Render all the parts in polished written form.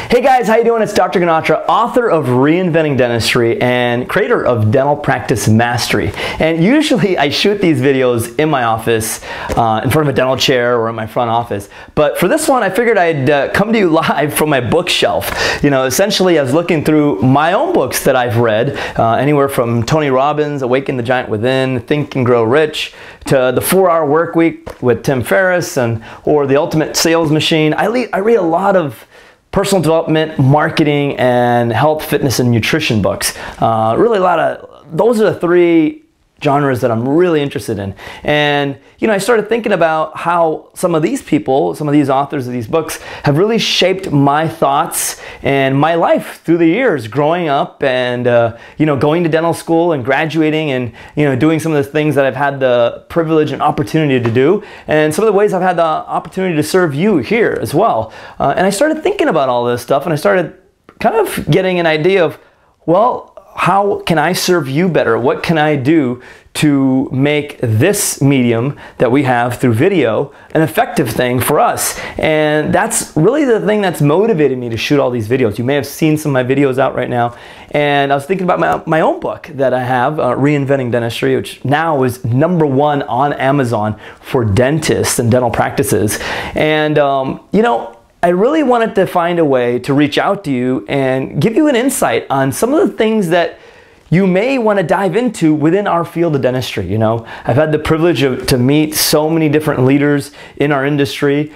Hey guys, how you doing? It's Dr. Ganatra, author of Reinventing Dentistry and creator of Dental Practice Mastery. And usually I shoot these videos in my office, in front of a dental chair or in my front office. But for this one, I figured I'd come to you live from my bookshelf. You know, essentially I was looking through my own books that I've read, anywhere from Tony Robbins, Awaken the Giant Within, Think and Grow Rich, to The 4-Hour Work Week with Ferriss, or The Ultimate Sales Machine. I read a lot of personal development, marketing, and health, fitness, and nutrition books. Really a lot of, those are the three genres that I'm really interested in. And, you know, I started thinking about how some of these people, some of these authors of these books have really shaped my thoughts and my life through the years, growing up and, you know, going to dental school and graduating and, you know, doing some of the things that I've had the privilege and opportunity to do, and some of the ways I've had the opportunity to serve you here as well. And I started thinking about all this stuff, and I started kind of getting an idea of, well, how can I serve you better? What can I do to make this medium that we have through video an effective thing for us? And that's really the thing that's motivated me to shoot all these videos. You may have seen some of my videos out right now. And I was thinking about my own book that I have, Reinventing Dentistry, which now is #1 on Amazon for dentists and dental practices. And, you know, I really wanted to find a way to reach out to you and give you an insight on some of the things that you may want to dive into within our field of dentistry. You know, I've had the privilege to meet so many different leaders in our industry,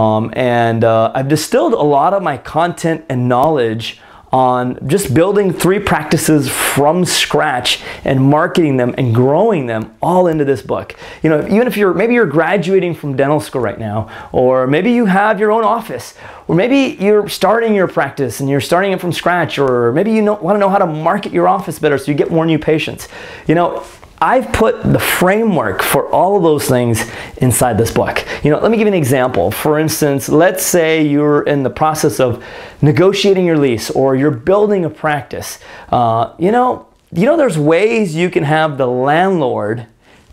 and I've distilled a lot of my content and knowledge on just building 3 practices from scratch and marketing them and growing them all into this book. You know, even if maybe you're graduating from dental school right now, or maybe you have your own office, or maybe you're starting your practice and you're starting it from scratch, or maybe you want to know how to market your office better so you get more new patients. You know, I've put the framework for all of those things inside this book. You know, let me give you an example. For instance, let's say you're in the process of negotiating your lease, or you're building a practice. You know, there's ways you can have the landlord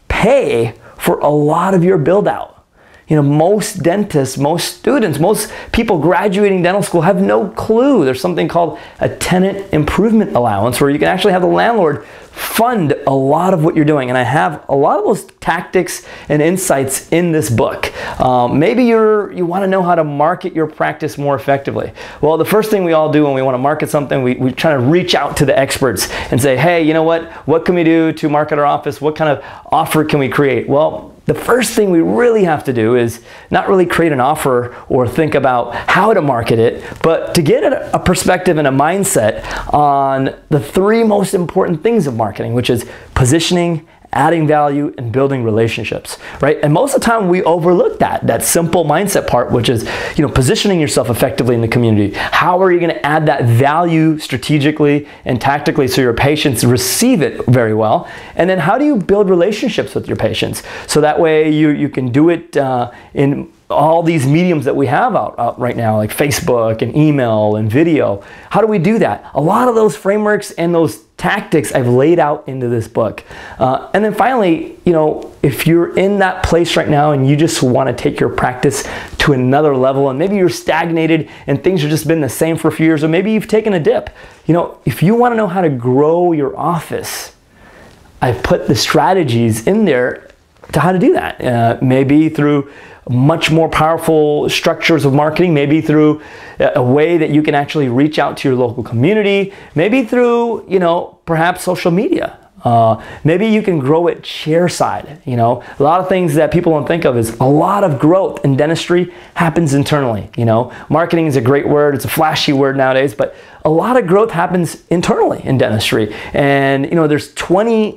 pay for a lot of your build out. You know, most dentists, most students, most people graduating dental school have no clue. There's something called a tenant improvement allowance, where you can actually have the landlord fund a lot of what you're doing. And I have a lot of those tactics and insights in this book. Maybe you want to know how to market your practice more effectively. Well, the first thing we all do when we want to market something, we try to reach out to the experts and say, hey, you know what can we do to market our office? What kind of offer can we create? Well, the first thing we really have to do is not really create an offer or think about how to market it, but to get a perspective and a mindset on the 3 most important things of marketing, which is positioning, adding value, and building relationships, right? And most of the time we overlook that simple mindset part, which is, you know, positioning yourself effectively in the community. How are you going to add that value strategically and tactically so your patients receive it very well? And then how do you build relationships with your patients? So that way you can do it in all these mediums that we have out right now, like Facebook and email and video. How do we do that? A lot of those frameworks and those tactics I've laid out into this book. And then finally, you know, if you're in that place right now and you just want to take your practice to another level, and maybe you're stagnated and things have just been the same for a few years, or maybe you've taken a dip, you know, if you want to know how to grow your office, I've put the strategies in there to how to do that. Maybe through much more powerful structures of marketing, maybe through a way that you can actually reach out to your local community, maybe through, you know, perhaps social media. Maybe you can grow it chair side. You know, a lot of things that people don't think of is a lot of growth in dentistry happens internally. You know, marketing is a great word. It's a flashy word nowadays, but a lot of growth happens internally in dentistry. And, you know, there's 21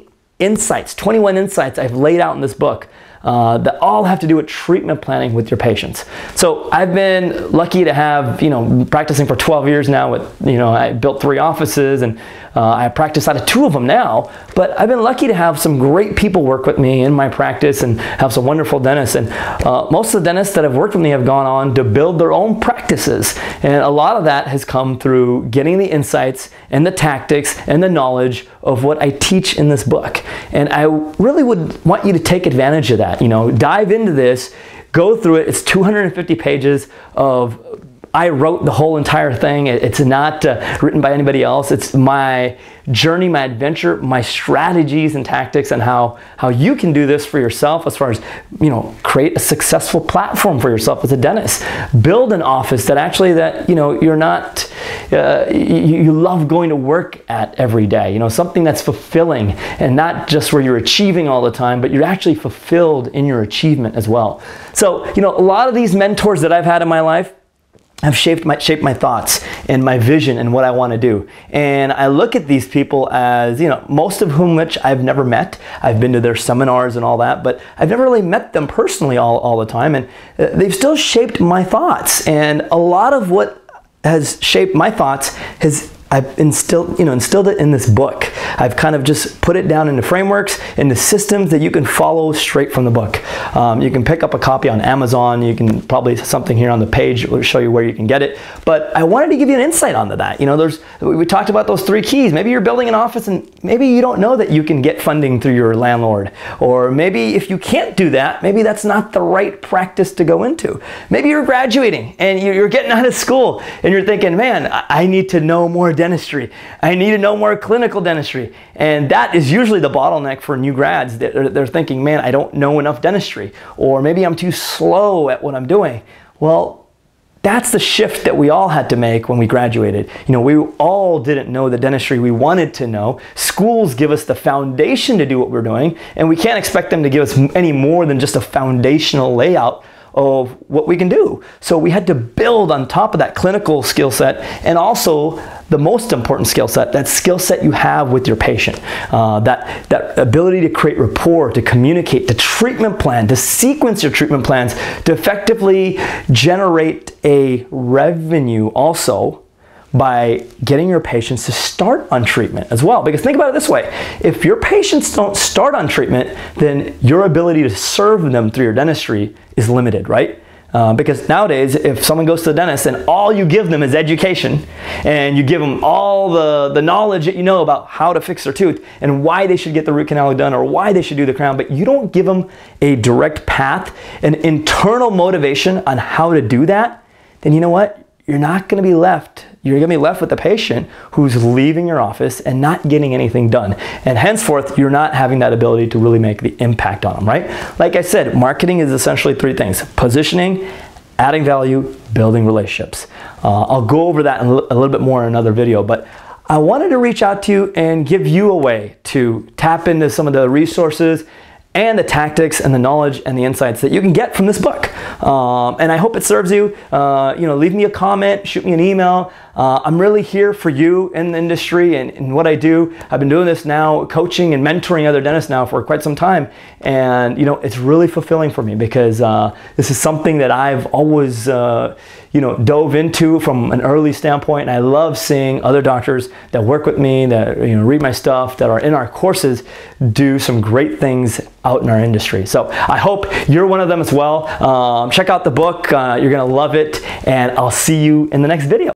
insights I've laid out in this book that all have to do with treatment planning with your patients. So I've been lucky to have, you know, practicing for 12 years now with, you know, I built 3 offices, and I practice out of 2 of them now, but I've been lucky to have some great people work with me in my practice and have some wonderful dentists. And most of the dentists that have worked with me have gone on to build their own practices. And a lot of that has come through getting the insights and the tactics and the knowledge of what I teach in this book. And I really would want you to take advantage of that. You know, dive into this, go through it. It's 250 pages of I wrote the whole entire thing. It's not written by anybody else. It's my journey, my adventure, my strategies and tactics, and how you can do this for yourself as far as, create a successful platform for yourself as a dentist. Build an office that actually you're not, you love going to work at every day. Something that's fulfilling, and not just where you're achieving all the time, but you're actually fulfilled in your achievement as well. So, a lot of these mentors that I've had in my life have shaped my thoughts and my vision and what I want to do. And I look at these people as, most of whom which I've never met. I've been to their seminars and all that, but I've never really met them personally all the time. And they've still shaped my thoughts. And a lot of what has shaped my thoughts I've instilled it in this book. I've kind of just put it down into frameworks, into systems that you can follow straight from the book. You can pick up a copy on Amazon. You can probably something here on the page will show you where you can get it. But I wanted to give you an insight onto that. We talked about those 3 keys. Maybe you're building an office and maybe you don't know that you can get funding through your landlord. Or maybe if you can't do that, maybe that's not the right practice to go into. Maybe you're graduating and you're getting out of school and you're thinking, man, I need to know more dentistry. I need to know more clinical dentistry. And that is usually the bottleneck for new grads. They're thinking, man, I don't know enough dentistry, or maybe I'm too slow at what I'm doing. Well, that's the shift that we all had to make when we graduated. We all didn't know the dentistry we wanted to know. Schools give us the foundation to do what we're doing, and we can't expect them to give us any more than just a foundational layout of what we can do. So we had to build on top of that clinical skill set, and also the most important skill set, that skill set you have with your patient. That ability to create rapport, to communicate, to treatment plan, to sequence your treatment plans, to effectively generate a revenue also by getting your patients to start on treatment as well. Because think about it this way, if your patients don't start on treatment, then your ability to serve them through your dentistry is limited, right? Because nowadays, if someone goes to the dentist and all you give them is education, and you give them all the knowledge that you know about how to fix their tooth and why they should get the root canal done or why they should do the crown, but you don't give them a direct path, an internal motivation on how to do that, then you know what? You're not going to be left. You're going to be left with the patient who's leaving your office and not getting anything done. And henceforth, you're not having that ability to really make the impact on them, right? Like I said, marketing is essentially 3 things: positioning, adding value, building relationships. I'll go over that a little bit more in another video, but I wanted to reach out to you and give you a way to tap into some of the resources and the tactics and the knowledge and the insights that you can get from this book. And I hope it serves you. Leave me a comment, shoot me an email. I'm really here for you in the industry and what I do. I've been doing this now, coaching and mentoring other dentists now for quite some time. And it's really fulfilling for me because this is something that I've always dove into from an early standpoint. And I love seeing other doctors that work with me, that read my stuff, that are in our courses, do some great things out in our industry. So I hope you're one of them as well. Check out the book. You're gonna love it, and I'll see you in the next video.